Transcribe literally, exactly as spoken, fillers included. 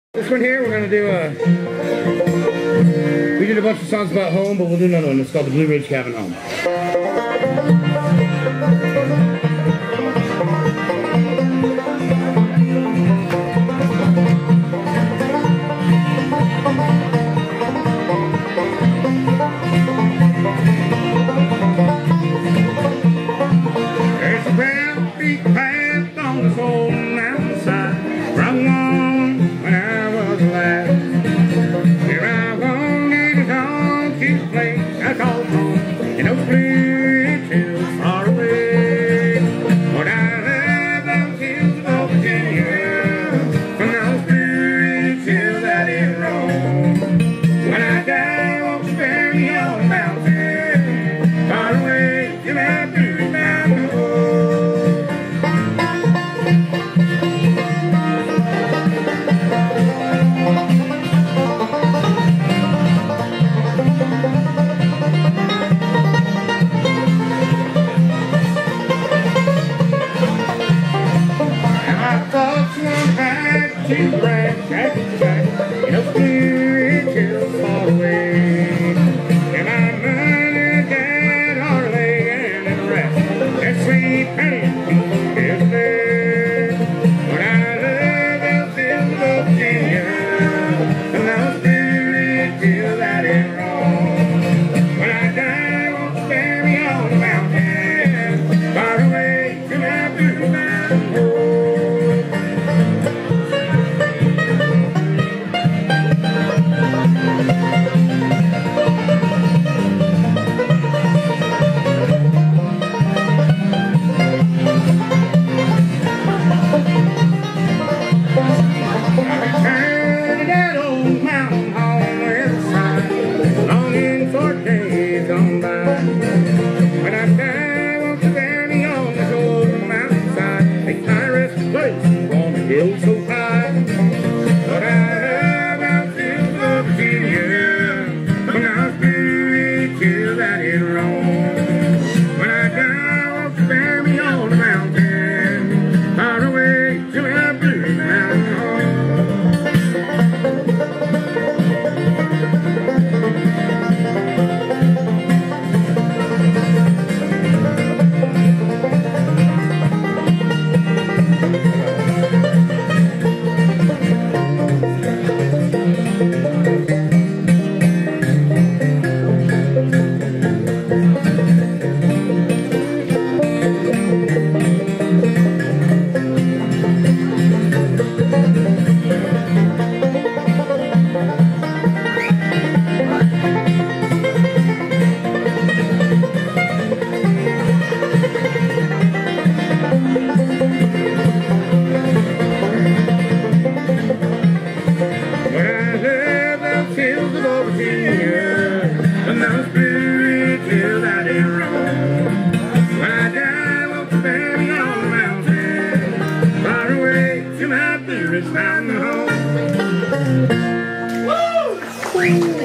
This one here, we're gonna do a. We did a bunch of songs about home, but we'll do another one. It's called the Blue Ridge Cabin Home. There's a brown big path on this old mountainside, from one when I was a lad. Where I wanted it all to play, I called home in those blue ridge hills far away. Lord, I love those hills of old Virginia, from those blue ridge hills I did roam. When I die, won't you bury me on the mountain, far away to that blue ridge mountain home. To brag, back to back, in those blue ridge hills far away. And my mother, dad, Harley, and the rest, that sweet penny is there. But I love those hills of Virginia, and those blue ridge hills I did wrong. When I die, won't you bury me on the mountain, far away to my blue mountain home. When I die, won't you bury me on this old mountainside? Make my resting place on a hill so high. But I love those hills of Virginia, when I was blue ridge hills I did wrong. When I die, won't you bury me on the mountain, far away to my blue mountain home. Hills of old Virginia, and those blue ridge hills I did wrong. When I die, won't you bury me on the mountain, far away to my blue ridge mountain home. Woo!